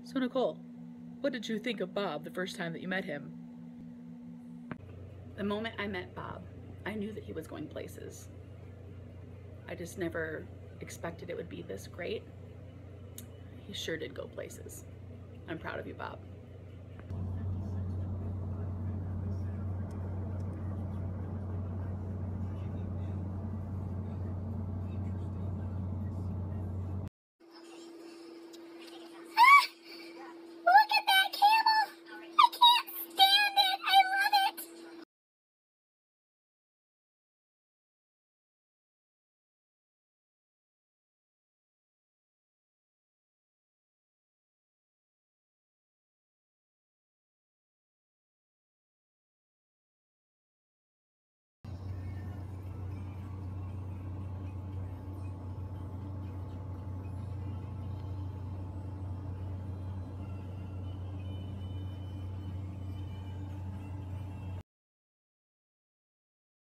So Nicole, what did you think of Bob the first time that you met him? The moment I met Bob, I knew that he was going places. I just never expected it would be this great. He sure did go places. I'm proud of you, Bob.